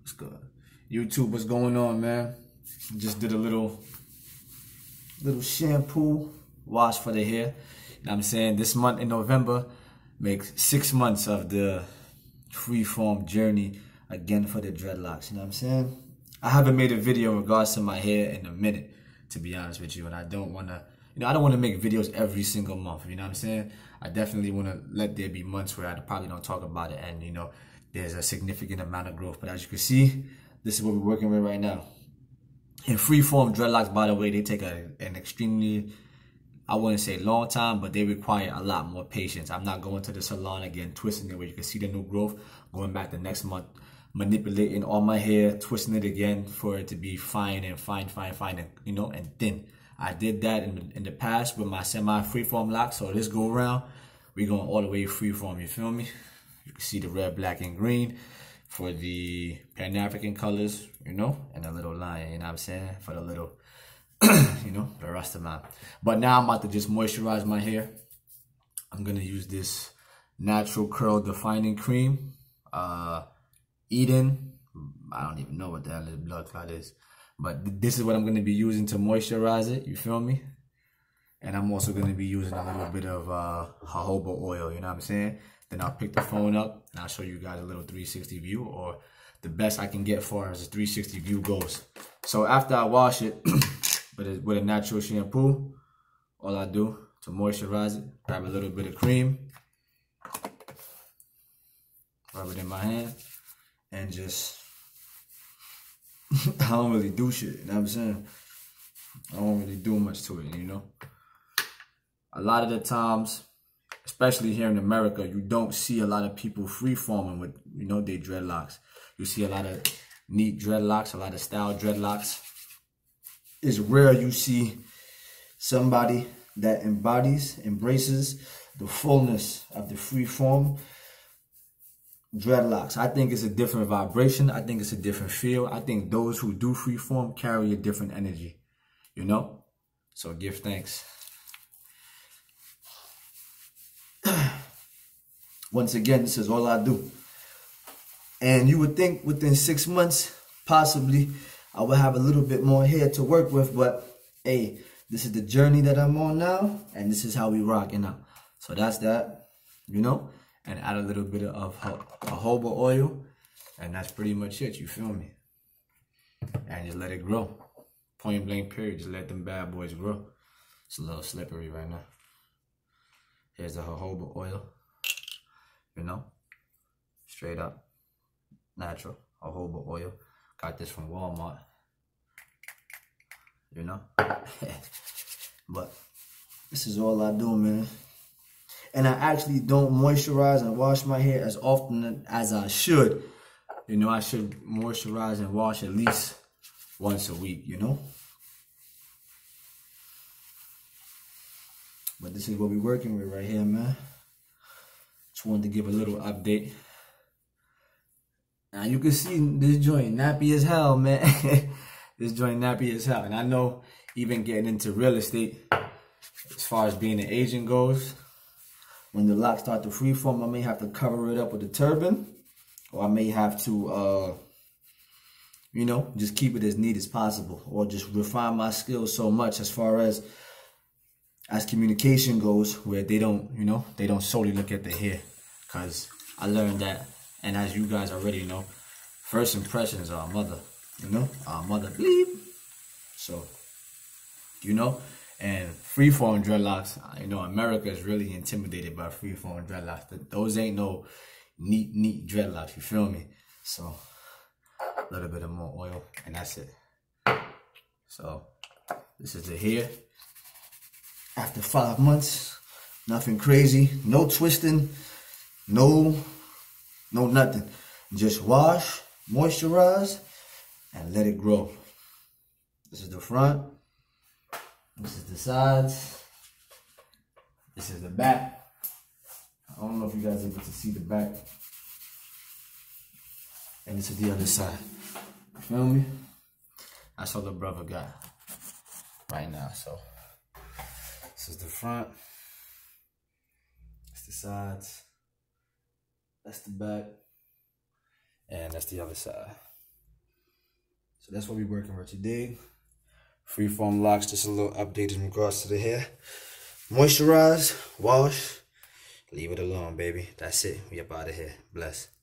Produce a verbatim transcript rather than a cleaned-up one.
What's good? YouTube, what's going on, man? Just did a little little shampoo wash for the hair. You know what I'm saying? This month in November makes six months of the Freeform journey again for the dreadlocks. You know what I'm saying? I haven't made a video in regards to my hair in a minute, to be honest with you, and I don't want to, you know, I don't want to make videos every single month. You know what I'm saying? I definitely want to let there be months where I probably don't talk about it, and you know, there's a significant amount of growth. But as you can see, this is what we're working with right now. In Freeform dreadlocks, by the way, they take a, an extremely, I wouldn't say long time, but they require a lot more patience. I'm not going to the salon again, twisting it where you can see the new growth, going back the next month, manipulating all my hair, twisting it again for it to be fine and fine, fine, fine, and, you know, and thin. I did that in, in the past with my semi-freeform locks, so this go around, we're going all the way freeform, you feel me? You can see the red, black, and green for the Pan-African colors, you know, and a little line, you know what I'm saying, for the little, you know, the Rastaman. But now I'm about to just moisturize my hair. I'm going to use this natural curl defining cream, uh, Eden. I don't even know what the hell this blood clot is. But th this is what I'm going to be using to moisturize it, you feel me? And I'm also going to be using a little bit of uh, jojoba oil, you know what I'm saying? Then I'll pick the phone up and I'll show you guys a little three sixty view, or the best I can get far as a three sixty view goes. So after I wash it with, a, with a natural shampoo, all I do to moisturize it, grab a little bit of cream, rub it in my hand, and just, I don't really do shit, you know what I'm saying? I don't really do much to it, you know? A lot of the times, especially here in America, you don't see a lot of people freeforming with, you know, their dreadlocks. You see a lot of neat dreadlocks, a lot of style dreadlocks. It's rare you see somebody that embodies, embraces the fullness of the freeform dreadlocks. I think it's a different vibration. I think it's a different feel. I think those who do freeform carry a different energy, you know? So give thanks. Once again, this is all I do. And you would think within six months, possibly, I will have a little bit more hair to work with. But, hey, this is the journey that I'm on now. And this is how we rocking out. So that's that, you know. And add a little bit of jojoba oil. And that's pretty much it, you feel me? And just let it grow. Point blank period. Just let them bad boys grow. It's a little slippery right now. Here's the jojoba oil. You know, straight up, natural jojoba oil. Got this from Walmart. You know, but this is all I do, man. And I actually don't moisturize and wash my hair as often as I should. You know, I should moisturize and wash at least once a week, you know. But this is what we're working with right here, man. Just wanted to give a little update. Now you can see this joint nappy as hell, man. This joint nappy as hell. And I know even getting into real estate, as far as being an agent goes, when the locks start to freeform, I may have to cover it up with a turban, or I may have to, uh, you know, just keep it as neat as possible, or just refine my skills so much as far as as communication goes, where they don't, you know, they don't solely look at the hair. Because I learned that, and as you guys already know, first impressions are a mother, you know, our mother bleep. So, you know, and freeform dreadlocks, you know, America is really intimidated by freeform dreadlocks. Those ain't no neat, neat dreadlocks, you feel me? So, a little bit of more oil, and that's it. So, this is the hair. After five months, nothing crazy, no twisting, no, no nothing. Just wash, moisturize, and let it grow. This is the front. This is the sides. This is the back. I don't know if you guys are able to see the back. And this is the other side. You feel me? That's all the brother got right now, so. This is the front, that's the sides, that's the back, and that's the other side. So that's what we're working with today. Freeform locks, just a little update in regards to the hair. Moisturize, wash, leave it alone, baby. That's it. We up out of here. Bless.